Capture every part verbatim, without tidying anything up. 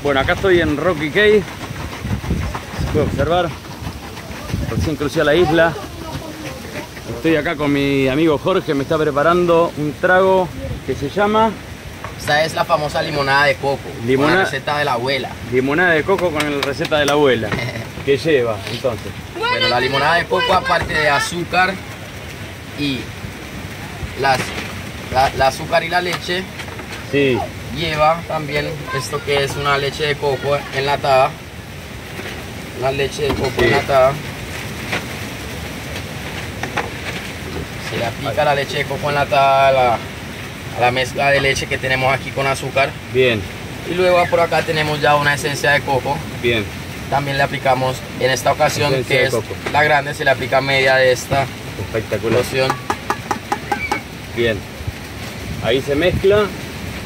Bueno, acá estoy en Rocky Cay. Se puede observar. Recién crucé a la isla. Estoy acá con mi amigo Jorge. Me está preparando un trago que se llama... Esta es la famosa limonada de coco. Limonada, la receta de la abuela. Limonada de coco con la receta de la abuela. ¿Qué lleva entonces? Bueno, la limonada de coco, aparte de azúcar y las, la, la azúcar y la leche, Sí. lleva también esto que es una leche de coco enlatada. Una leche de coco Sí. enlatada. Se le aplica la leche de coco enlatada a la, a la mezcla de leche que tenemos aquí con azúcar. Bien, Y luego por acá tenemos ya una esencia de coco. bien. También le aplicamos, en esta ocasión Esencia que de es coco. la grande, se le aplica media de esta Espectacular. loción. Bien. Ahí se mezcla. Ahora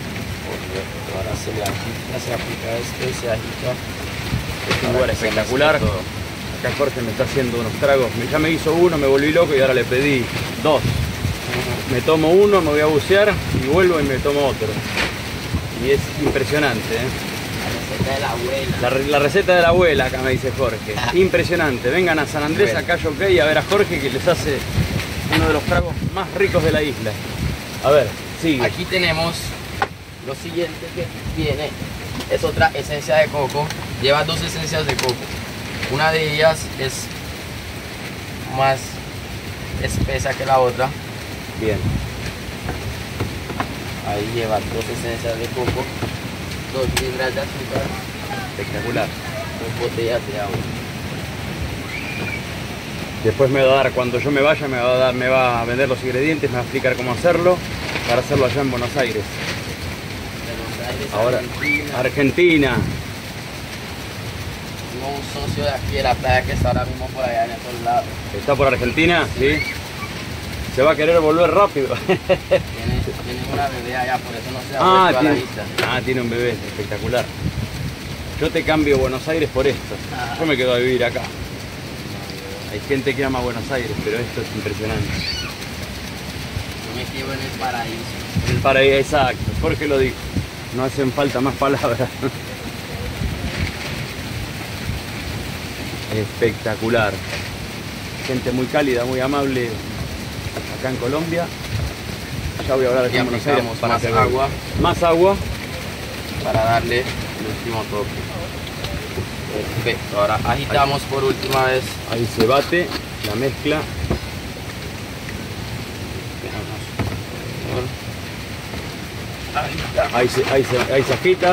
se le agita, se aplica esto y se agita. Es un lugar espectacular. Acá Jorge me está haciendo unos tragos. Ya me hizo uno, me volví loco y ahora le pedí dos. Me tomo uno, me voy a bucear y vuelvo y me tomo otro. Y es impresionante, ¿eh? La receta de la abuela. La, re- la receta de la abuela, acá me dice Jorge. Impresionante. Vengan a San Andrés, Bueno. a Cayo Cay, a ver a Jorge que les hace uno de los tragos más ricos de la isla. A ver, sigue. Aquí tenemos lo siguiente que viene. Es otra esencia de coco. Lleva dos esencias de coco. Una de ellas es más espesa que la otra. Bien. Ahí lleva dos esencias de coco, dos libras de azúcar, Espectacular. dos botellas de agua. Después me va a dar, cuando yo me vaya, me va a dar, me va a vender los ingredientes, me va a explicar cómo hacerlo para hacerlo allá en Buenos Aires. Buenos Aires, Ahora, Argentina. Argentina. Tengo un socio de aquí de la playa que está ahora mismo por allá en estos lados. ¿Está por Argentina? Sí. Se va a querer volver rápido. Tiene, tiene una bebé allá, por eso no se ha Ah, vuelto a la tiene, isla. ah, tiene un bebé, espectacular. Yo te cambio Buenos Aires por esto. Ah. Yo me quedo a vivir acá. Hay gente que ama Buenos Aires, pero esto es impresionante. Yo me quedo en el paraíso. El paraíso, exacto. Jorge lo dijo. No hacen falta más palabras. Espectacular. Gente muy cálida, muy amable acá en Colombia. Ya voy a hablar aquí Y en Buenos Aires aplicamos para más que agua más agua. para darle el último toque. Perfecto, ahora agitamos por última vez. Ahí se bate la mezcla. Ahí se, ahí se, ahí se agita.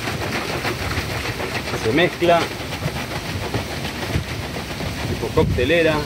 Se mezcla. Tipo coctelera.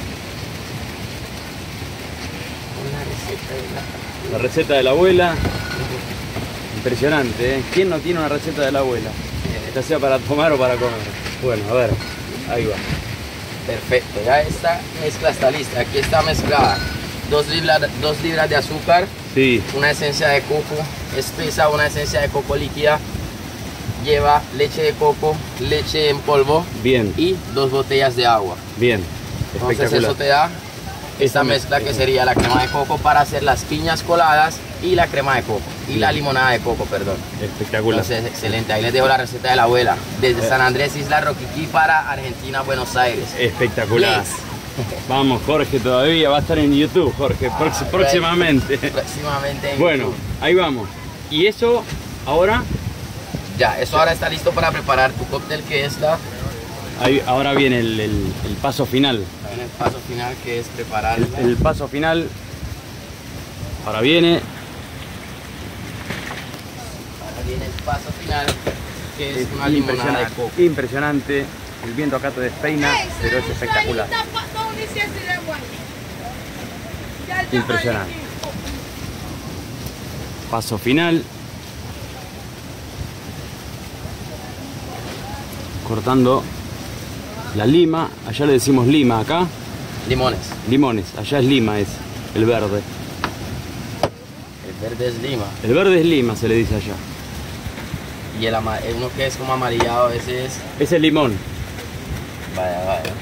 La receta de la abuela. Impresionante, ¿eh? ¿Quién no tiene una receta de la abuela? Ya sea para tomar o para comer. Bueno, a ver, ahí va. Perfecto, ya esta mezcla está lista. Aquí está mezclada dos libras, dos libras de azúcar, Sí, una esencia de coco espesa, una esencia de coco líquida, lleva leche de coco, leche en polvo bien, y dos botellas de agua. bien. Entonces Espectacular. eso te da esta Esta mezcla mezcla. que sería la crema de coco para hacer las piñas coladas y la crema de coco y la limonada de coco, perdón. Espectacular. Entonces, excelente. Ahí les dejo la receta de la abuela. Desde Eh. San Andrés, Isla Roquiquí para Argentina, Buenos Aires. Espectacular. Yes. Vamos, Jorge, todavía va a estar en YouTube, Jorge, prox- Ah, próximamente. Próximamente en Bueno, YouTube. ahí vamos. Y eso, ahora, Ya, eso ahora está listo para preparar tu cóctel, que es la, ahí, ahora viene el, el- el paso final. en el paso final, que es preparar El, el paso final, ahora viene. ahora viene el paso final, que es una limonada de impresionante, coco. impresionante. El viento acá te despeina, pero es espectacular. Impresionante. Paso final. Cortando la lima, allá le decimos lima acá, Limones. limones, allá es lima, es el verde. El verde es lima. El verde es lima, se le dice allá. Y el ama- uno que es como amarillado a veces. Ese es limón. Vaya, vaya.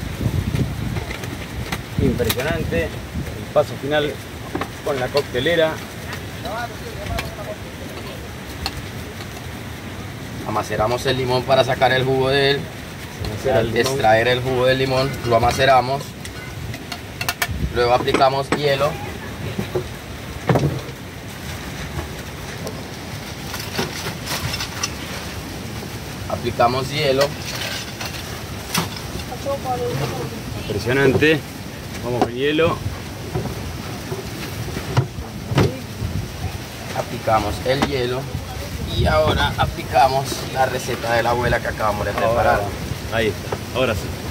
Impresionante. El paso final con la coctelera. Amaceramos el limón para sacar el jugo de él. El limón. Extraer el jugo del limón, lo amaceramos. Luego aplicamos hielo. Aplicamos hielo. Impresionante. Vamos con hielo. Aplicamos el hielo. Y ahora aplicamos la receta de la abuela que acabamos de preparar. Ahora, ahí está. Ahora sí.